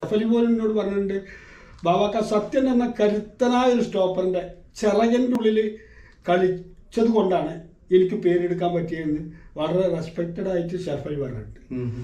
ഫലിപോലിനോട് പറഞ്ഞിട്ടുണ്ട് ബാവാക്ക സത്യൻ എന്ന കരുത്തനായ ഒരു സ്റ്റോപ്പറിന്റെ ചിറകിൻ്റെ ഉള്ളിൽ കളിച്ചത് കൊണ്ടാണ് എനിക്ക് പേരെടുക്കാൻ പറ്റിയെന്ന് വളരെ റെസ്പെക്റ്റഡ് ആയിട്ട് ഷറഫ് അലി പറഞ്ഞിട്ടുണ്ട്.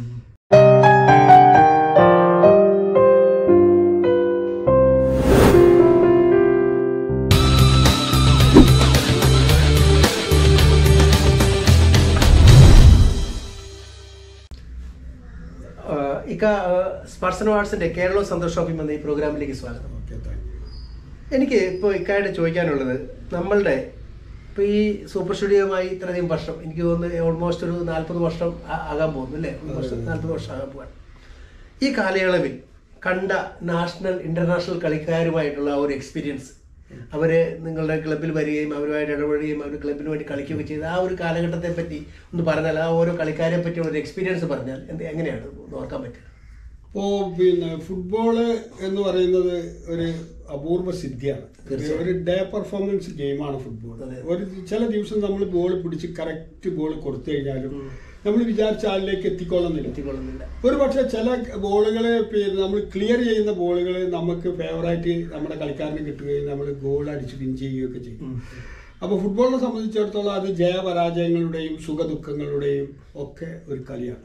സ്പർശന ആർട്സിന്റെ കേരള സന്തോഷ് ഷോപ്പിംഗ് എന്ന ഈ പ്രോഗ്രാമിലേക്ക് സ്വാഗതം. എനിക്ക് ഇപ്പോൾ ഇക്കായിട്ട് ചോദിക്കാനുള്ളത്, നമ്മളുടെ ഇപ്പോൾ ഈ സൂപ്പർ സ്റ്റുഡിയോയുമായി ഇത്രയധികം വർഷം, എനിക്ക് തോന്നുന്നു ഓൾമോസ്റ്റ് ഒരു 40 വർഷം ആകാൻ പോകുന്നു അല്ലേ? 40 വർഷം ആകാൻ പോകാൻ. ഈ കാലയളവിൽ കണ്ട നാഷണൽ ഇന്റർനാഷണൽ കളിക്കാരുമായിട്ടുള്ള ഒരു എക്സ്പീരിയൻസ്, അവർ നിങ്ങളുടെ ക്ലബ്ബിൽ വരികയും അവരുമായിട്ട് ഇടപെടുകയും അവർ ക്ലബ്ബിന് വേണ്ടി കളിക്കുകയൊക്കെ ചെയ്ത് ആ ഒരു കാലഘട്ടത്തെ പറ്റി ഒന്ന് പറഞ്ഞാൽ, ആ ഓരോ കളിക്കാരെ പറ്റിയുള്ള ഒരു എക്സ്പീരിയൻസ് പറഞ്ഞാൽ എങ്ങനെയാണ് ഓർക്കാൻ പറ്റുക? ഇപ്പോൾ ഫുട്ബോള് എന്ന് പറയുന്നത് ഒരു അപൂർവ സിദ്ധിയാണ്. ഒരു ഡേ പെർഫോമൻസ് ഗെയിമാണ് ഫുട്ബോൾ. ഒരു ചില ദിവസം നമ്മൾ ബോൾ പിടിച്ച് കറക്റ്റ് ബോൾ കൊടുത്തു കഴിഞ്ഞാലും നമ്മൾ വിചാരിച്ച ആളിലേക്ക് എത്തിക്കൊള്ളുന്നില്ല. ഒരു പക്ഷേ ചില ബോളുകൾ നമ്മൾ ക്ലിയർ ചെയ്യുന്ന ബോളുകൾ നമുക്ക് ഫേവറായിട്ട് നമ്മുടെ കളിക്കാരന് കിട്ടുകയും നമ്മൾ ഗോൾ അടിച്ച് വിൻ ചെയ്യുകയൊക്കെ ചെയ്യും. അപ്പോൾ ഫുട്ബോളിനെ സംബന്ധിച്ചിടത്തോളം അത് ജയപരാജയങ്ങളുടെയും സുഖദുഃഖങ്ങളുടെയും ഒക്കെ ഒരു കളിയാണ്,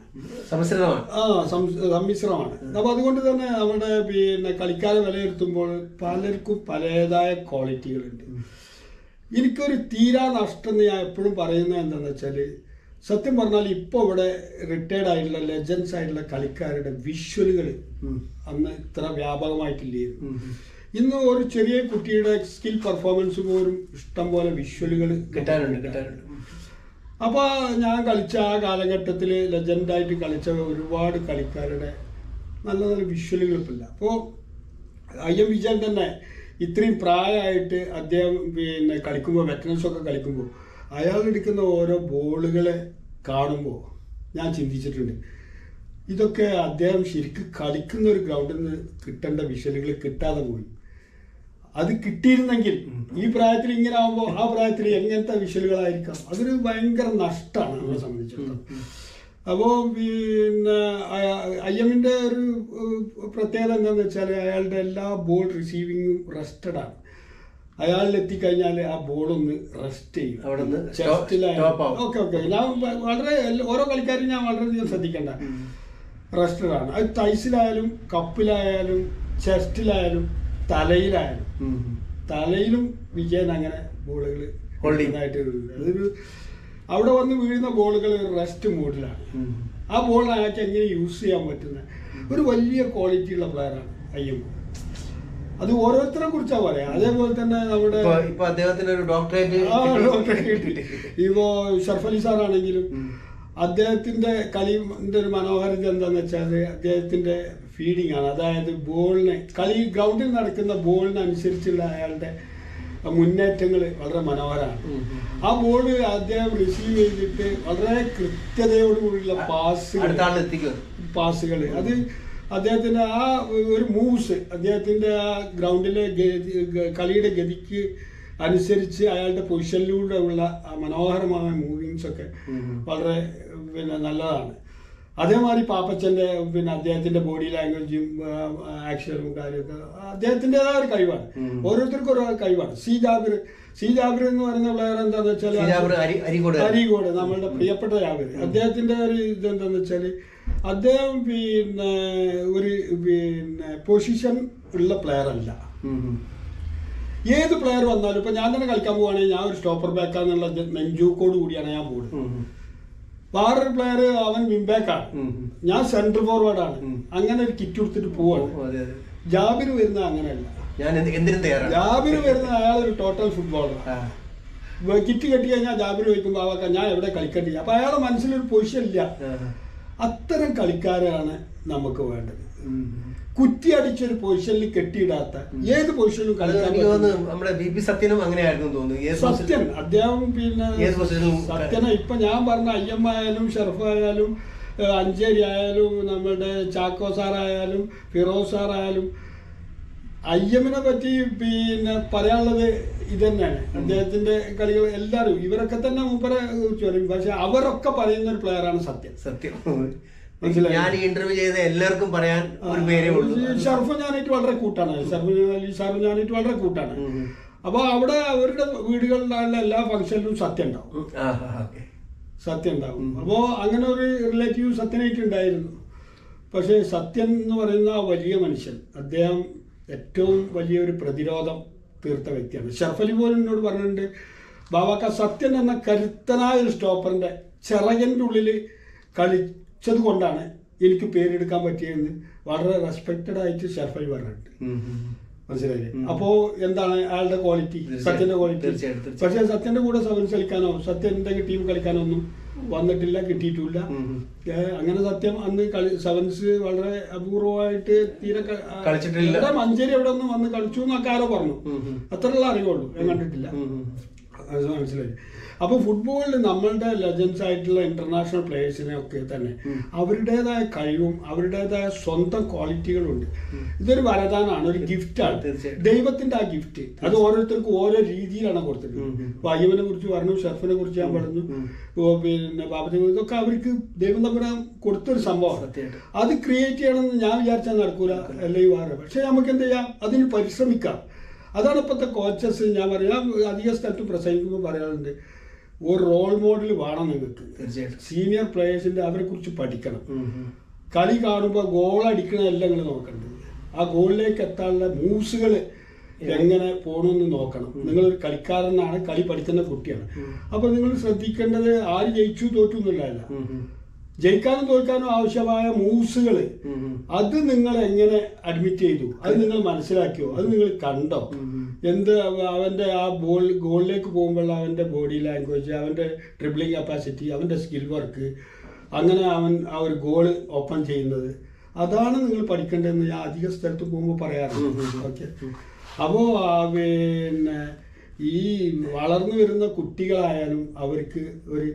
സമ്മിശ്രമാണ്. അപ്പോൾ അതുകൊണ്ട് തന്നെ നമ്മുടെ കളിക്കാരെ വിലയിരുത്തുമ്പോൾ പലർക്കും പലതായ ക്വാളിറ്റികളുണ്ട്. എനിക്കൊരു തീരാ നഷ്ടം എന്ന് ഞാൻ എപ്പോഴും പറയുന്നത് എന്താണെന്ന് വെച്ചാൽ, സത്യം പറഞ്ഞാൽ ഇപ്പോൾ ഇവിടെ റിട്ടയർഡ് ആയിട്ടുള്ള ലെജൻഡ്സ് ആയിട്ടുള്ള കളിക്കാരുടെ വിഷ്വലുകൾ അന്ന് ഇത്ര വ്യാപകമായിട്ടില്ലായിരുന്നു. ഇന്ന് ഒരു ചെറിയ കുട്ടിയുടെ സ്കിൽ പെർഫോമൻസ് പോലും ഇഷ്ടം പോലെ വിഷ്വലുകൾ കിട്ടാനുണ്ട്. അപ്പോൾ ഞാൻ കളിച്ച ആ കാലഘട്ടത്തിൽ ലെജൻഡായിട്ട് കളിച്ച ഒരുപാട് കളിക്കാരുടെ നല്ല നല്ല വിഷ്വലുകൾ ഇല്ല. അപ്പോൾ വിജയൻ തന്നെ ഇത്രയും പ്രായമായിട്ട് അദ്ദേഹം കളിക്കുമ്പോൾ, വെറ്ററൻസൊക്കെ കളിക്കുമ്പോൾ അയാൾ എടുക്കുന്ന ഓരോ ബോളുകളെ കാണുമ്പോൾ ഞാൻ ചിന്തിച്ചിട്ടുണ്ട്, ഇതൊക്കെ അദ്ദേഹം ശരിക്കും കളിക്കുന്ന ഒരു ഗ്രൗണ്ടിൽ നിന്ന് കിട്ടേണ്ട വിഷ്വലുകൾ കിട്ടാതെ പോയി. അത് കിട്ടിയിരുന്നെങ്കിൽ ഈ പ്രായത്തിൽ ഇങ്ങനെ ആകുമ്പോൾ ആ പ്രായത്തിൽ എങ്ങനത്തെ വിഷ്വലുകളായിരിക്കാം, അതൊരു ഭയങ്കര നഷ്ടമാണ് നമ്മളെ സംബന്ധിച്ചിടത്തോളം. അപ്പോൾ ഐഎമ്മിൻ്റെ ഒരു പ്രത്യേകത എന്താണെന്ന് വെച്ചാൽ, അയാളുടെ എല്ലാ ബോൾ റിസീവിങ്ങും റെസ്റ്റഡാണ്. അയാളിൽ എത്തിക്കഴിഞ്ഞാൽ ആ ബോളൊന്ന് റെസ്റ്റ് ചെയ്യും. ഓക്കെ ഞാൻ വളരെ ഓരോ കളിക്കാരും ഞാൻ വളരെയധികം ശ്രദ്ധിക്കേണ്ട റെസ്റ്റഡാണ്. അത് തൈസിലായാലും കപ്പിലായാലും ചെസ്റ്റിലായാലും തലയിലും വിജയൻ അങ്ങനെ ബോളുകൾ ഹോൾഡിങ്ങായിട്ട് അതൊരു അവിടെ വന്ന് വീഴുന്ന ബോളുകൾ റെസ്റ്റ് മോഡിലാണ്. ആ ബോൾ അയാൾക്ക് എങ്ങനെ യൂസ് ചെയ്യാൻ പറ്റുന്ന ഒരു വലിയ ക്വാളിറ്റിയുള്ള പ്ലെയറാണ് ഐഎം. അത് ഓരോരുത്തരെ കുറിച്ചാ പറയാം. അതേപോലെ തന്നെ നമ്മുടെ ഇപ്പോ ഷറഫ് അലി സാറാണെങ്കിലും അദ്ദേഹത്തിന്റെ കളിന്റെ ഒരു മനോഹാരിത എന്താന്ന് വെച്ചാൽ, അദ്ദേഹത്തിന്റെ ഫീഡിങ് ആണ്. അതായത് ബോളിനെ ഗ്രൗണ്ടിൽ നടക്കുന്ന ബോളിനനുസരിച്ചുള്ള അയാളുടെ മുന്നേറ്റങ്ങൾ വളരെ മനോഹരമാണ്. ആ ബോൾ അദ്ദേഹം റിസീവ് ചെയ്തിട്ട് വളരെ കൃത്യതയോടുകൂടിയുള്ള പാസുകൾ അത് അദ്ദേഹത്തിന്റെ ആ ഒരു മൂവ്സ്, അദ്ദേഹത്തിന്റെ ആ ഗ്രൗണ്ടിലെ കളിയുടെ ഗതിക്ക് അനുസരിച്ച് അയാളുടെ പൊസിഷനിലൂടെ ഉള്ള ആ മനോഹരമായ മൂവിങ്സ് ഒക്കെ വളരെ നല്ലതാണ്. അതേമാതിരി പാപ്പച്ചന്റെ അദ്ദേഹത്തിന്റെ ബോഡി ലാംഗ്വേജും ആക്ഷനും കാര്യമൊക്കെ അദ്ദേഹത്തിൻ്റെതായ ഒരു കഴിവാണ്. ഓരോരുത്തർക്കും ഓരോ കഴിവാണ്. സി ജാബിർ എന്ന് പറയുന്ന പ്ലെയർ എന്താന്ന് വെച്ചാൽ, അരീകോട് നമ്മളുടെ പ്രിയപ്പെട്ട ജാബിർ, അദ്ദേഹത്തിന്റെ ഒരു ഇതെന്താന്ന് വെച്ചാല്, അദ്ദേഹം ഒരു പൊസിഷൻ ഉള്ള പ്ലെയർ അല്ല. ഏത് പ്ലെയർ വന്നാലും ഇപ്പൊ ഞാൻ തന്നെ കളിക്കാൻ പോവുകയാണെങ്കിൽ ഞാൻ ഒരു സ്റ്റോപ്പർ ബാക്കാന്നുള്ള നെഞ്ചൂക്കോട് കൂടിയാണ് ഞാൻ പോകുന്നത്. വേറൊരു പ്ലെയർ അവൻ വിംബാക്കാണ്, ഞാൻ സെൻട്രൽ ഫോർവേഡാണ്. അങ്ങനെ ഒരു കിറ്റ് കൊടുത്തിട്ട് പോവാണ്. ജാബിർ വരുന്നത് അങ്ങനെയല്ല. ജാബിർ വരുന്നത് അയാളൊരു ടോട്ടൽ ഫുട്ബോളറാണ്. കിറ്റ് കെട്ടി കഴിഞ്ഞാൽ ജാബിർ ചോദിക്കുമ്പോൾ ആവാക്കാം ഞാൻ എവിടെ കളിക്കണ്ടി. അപ്പൊ അയാളുടെ മനസ്സിലൊരു പൊസിഷൻ ഇല്ല. അത്തരം കളിക്കാരാണ് നമുക്ക് വേണ്ടത്. കുറ്റി അടിച്ചൊരു പൊസിഷനിൽ കെട്ടിയിടാത്ത ഏത് പൊസിഷനിലും കളിക്കാൻ. സത്യനും അങ്ങനെയായിരുന്നു തോന്നുന്നു. സത്യൻ അദ്ദേഹം സത്യന ഇപ്പൊ ഞാൻ പറഞ്ഞ ഐഎം ആയാലും ഷറഫ് ആയാലും അഞ്ചേരി ആയാലും നമ്മളുടെ ചാക്കോ സാറായാലും ഫിറോസ് സാറായാലും ഐഎമ്മിനെ പറ്റി പറയാനുള്ളത് ഇത് തന്നെയാണ്. അദ്ദേഹത്തിന്റെ കളികൾ എല്ലാവരും ഇവരൊക്കെ തന്നെ മൂപ്പരെ കുറിച്ച് പറയും. പക്ഷെ അവരൊക്കെ പറയുന്ന ഒരു പ്ലെയറാണ് സത്യം. ഞാൻ ഈ ഇന്റർവ്യൂ ചെയ്ത എല്ലാവർക്കും പറയാൻ ഒരു പേരേ ഉള്ളൂ. ഷർഫ് ഞാനായിട്ട് വളരെ കൂട്ടാണ്. ഷർഫ് ഞാനായിട്ട് വളരെ കൂട്ടാണ്. അപ്പൊ അവിടെ അവരുടെ വീടുകളിലുള്ള എല്ലാ ഫംഗ്ഷനിലും സത്യം ഉണ്ടാവും. സത്യം ഉണ്ടാവും. അപ്പോ അങ്ങനെ ഒരു റിലേറ്റീവ് സത്യനായിട്ട് ഉണ്ടായിരുന്നു. പക്ഷെ സത്യൻ എന്ന് പറയുന്ന വലിയ മനുഷ്യൻ, അദ്ദേഹം ഏറ്റവും വലിയൊരു പ്രതിരോധം തീർത്ത വ്യക്തിയാണ്. ഷറഫ് അലി പോലും എന്നോട് പറഞ്ഞിട്ടുണ്ട്, ബാബാക്ക സത്യൻ എന്ന കരുത്തനായ ഒരു സ്റ്റോപ്പറിന്റെ ചിറകന്റെ ഉള്ളിൽ കളിച്ചത് കൊണ്ടാണ് എനിക്ക് പേരെടുക്കാൻ പറ്റിയെന്ന് വളരെ റെസ്പെക്റ്റഡ് ആയിട്ട് ഷറഫ് അലി പറഞ്ഞിട്ടുണ്ട്. മനസ്സിലായില്ലേ? അപ്പോ എന്താണ് അയാളുടെ ക്വാളിറ്റി, സത്യന്റെ ക്വാളിറ്റി. പക്ഷെ സത്യന്റെ കൂടെ സെവൻസ് കളിക്കാനോ സത്യന്റെ ടീം കളിക്കാനോ ഒന്നും വന്നിട്ടില്ല, കിട്ടിയിട്ടില്ല. അങ്ങനെ സത്യം അന്ന് സെവൻസ് വളരെ അപൂർവമായിട്ട് തീരെ കളിച്ചിട്ടില്ല. മഞ്ചേരി എവിടെ ഒന്നും വന്ന് കളിച്ചു എന്നൊക്കെ ആരോ പറഞ്ഞു. അത്രയുള്ള അറിവുള്ളൂ, ഞാൻ കണ്ടിട്ടില്ല. മനസ്സിലായി. അപ്പൊ ഫുട്ബോളിൽ നമ്മളുടെ ലെജൻസ് ആയിട്ടുള്ള ഇന്റർനാഷണൽ പ്ലേയേഴ്സിനെ ഒക്കെ തന്നെ അവരുടേതായ കഴിവും അവരുടേതായ സ്വന്തം ക്വാളിറ്റികളുണ്ട്. ഇതൊരു വരദാനാണ്, ഒരു ഗിഫ്റ്റാണ്, ദൈവത്തിന്റെ ആ ഗിഫ്റ്റ്. അത് ഓരോരുത്തർക്കും ഓരോ രീതിയിലാണ് കൊടുത്തിട്ടുള്ളത്. ഇപ്പൊ അയ്യവനെ കുറിച്ച് പറഞ്ഞു, ഷെർഫിനെ കുറിച്ച് ഞാൻ പറഞ്ഞു, പിന്നെ ബാബത്തെ, ഇതൊക്കെ അവർക്ക് ദൈവം തമ്മിൽ കൊടുത്തൊരു സംഭവമാണ്. അത് ക്രിയേറ്റ് ചെയ്യണമെന്ന് ഞാൻ വിചാരിച്ചാൽ നടക്കൂല, അല്ലെങ്കിൽ വേറെ. പക്ഷെ നമുക്ക് എന്ത് ചെയ്യാം, അതിന് പരിശ്രമിക്കാം. അതാണ് ഇപ്പോഴത്തെ കോച്ചസ്. ഞാൻ പറയാം, അധിക സ്ഥലത്ത് പ്രസംഗിക്കുമ്പോൾ പറയാറുണ്ട്, ഒരു റോൾ മോഡൽ വേണം നിങ്ങൾക്ക്. സീനിയർ പ്ലേയേഴ്സിന്റെ അവരെ കുറിച്ച് പഠിക്കണം. കളി കാണുമ്പോൾ ഗോൾ അടിക്കണമല്ല നിങ്ങൾ നോക്കേണ്ടത്, ആ ഗോളിലേക്ക് എത്താനുള്ള മൂവ്സുകൾ എങ്ങനെ പോകണമെന്ന് നോക്കണം. നിങ്ങളൊരു കളിക്കാരനാണ്, കളി പഠിക്കുന്ന കുട്ടിയാണ്. അപ്പൊ നിങ്ങൾ ശ്രദ്ധിക്കേണ്ടത് ആര് ജയിച്ചു തോറ്റു എന്നുള്ളതല്ല, ജയിക്കാനും തോൽക്കാനും ആവശ്യമായ മൂവ്സുകൾ അത് നിങ്ങൾ എങ്ങനെ അഡ്മിറ്റ് ചെയ്തു, അത് നിങ്ങൾ മനസ്സിലാക്കിയോ, അത് നിങ്ങൾ കണ്ടോ, എന്ത് അവന്റെ ആ ഗോളിലേക്ക് പോകുമ്പോൾ അവന്റെ ബോഡി ലാംഗ്വേജ്, അവന്റെ ഡ്രിബ്ലിംഗ് കപ്പാസിറ്റി, അവന്റെ സ്കിൽ വർക്ക്, അങ്ങനെ അവൻ ആ ഒരു ഗോള് ഓപ്പൺ ചെയ്യുന്നത്, അതാണ് നിങ്ങൾ പഠിക്കേണ്ടതെന്ന് ഞാൻ അധിക സ്ഥലത്ത് പോകുമ്പോൾ പറയാറുണ്ട്. ഓക്കെ. അപ്പോ പിന്നെ ഈ വളർന്നു വരുന്ന കുട്ടികളായാലും അവർക്ക് ഒരു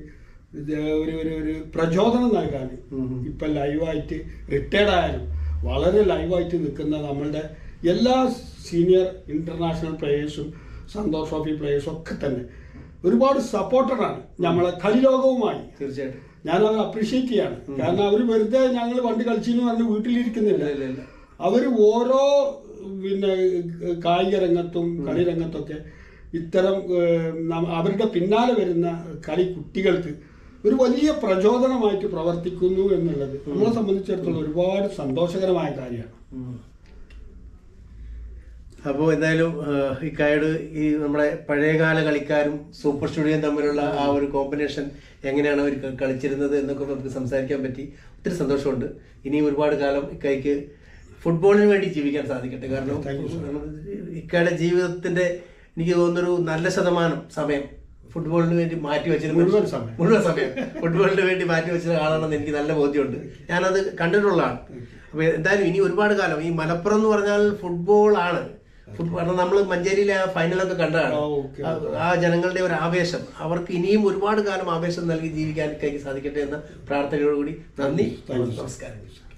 പ്രചോദനം നൽകാൻ ഇപ്പൊ ലൈവായിട്ട് റിട്ടയർഡ് ആയാലും വളരെ ലൈവായിട്ട് നിൽക്കുന്ന നമ്മളുടെ എല്ലാ സീനിയർ ഇന്റർനാഷണൽ പ്ലേയേഴ്സും സന്തോഷ് ട്രോഫി പ്ലേയേഴ്സും ഒക്കെ തന്നെ ഒരുപാട് സപ്പോർട്ടറാണ് നമ്മളെ കളി ലോകവുമായി. തീർച്ചയായിട്ടും ഞാൻ അവർ അപ്രീഷിയേറ്റ് ചെയ്യാണ്. കാരണം അവർ വെറുതെ ഞങ്ങൾ പണ്ട് കളിച്ചെന്ന് പറഞ്ഞ് വീട്ടിലിരിക്കുന്നില്ല. അവർ ഓരോ പിന്നെ കായിക രംഗത്തും കളി രംഗത്തൊക്കെ ഇത്തരം അവരുടെ പിന്നാലെ വരുന്ന കളി കുട്ടികൾക്ക് ഒരു വലിയ പ്രചോദനമായിട്ട് പ്രവർത്തിക്കുന്നു എന്നുള്ളത് നമ്മളെ സംബന്ധിച്ചിടത്തോളം ഒരുപാട് സന്തോഷകരമായ കാര്യമാണ്. അപ്പോൾ എന്തായാലും ഇക്കായോട് ഈ നമ്മുടെ പഴയകാല കളിക്കാരും സൂപ്പർ സ്റ്റുഡിയോയും തമ്മിലുള്ള ആ ഒരു കോമ്പിനേഷൻ എങ്ങനെയാണ് അവർ കളിച്ചിരുന്നത് എന്നൊക്കെ നമുക്ക് സംസാരിക്കാൻ പറ്റി. ഒത്തിരി സന്തോഷമുണ്ട്. ഇനിയും ഒരുപാട് കാലം ഇക്കായ്ക്ക് ഫുട്ബോളിന് വേണ്ടി ജീവിക്കാൻ സാധിക്കട്ടെ. കാരണം ഇക്കയുടെ ജീവിതത്തിന്റെ എനിക്ക് തോന്നുന്നൊരു നല്ല ശതമാനം സമയം ഫുട്ബോളിന് വേണ്ടി മാറ്റി വെച്ചിരുന്നു. മുഴുവൻ സമയം ഫുട്ബോളിന് വേണ്ടി മാറ്റി വെച്ച ആളാണെന്ന് എനിക്ക് നല്ല ബോധ്യമുണ്ട്. ഞാനത് കണ്ടിട്ടുള്ളതാണ്. അപ്പൊ എന്തായാലും ഇനി ഒരുപാട് കാലം ഈ മലപ്പുറം എന്ന് പറഞ്ഞാൽ ഫുട്ബോൾ ആണ്. കാരണം നമ്മൾ മഞ്ചേരിയിലെ ആ ഫൈനലൊക്കെ കണ്ടതാണ്. ആ ജനങ്ങളുടെ ഒരു ആവേശം അവർക്ക് ഇനിയും ഒരുപാട് കാലം ആവേശം നൽകി ജീവിക്കാൻ സാധിക്കട്ടെ എന്ന പ്രാർത്ഥനയോടുകൂടി നന്ദി, നമസ്കാരം.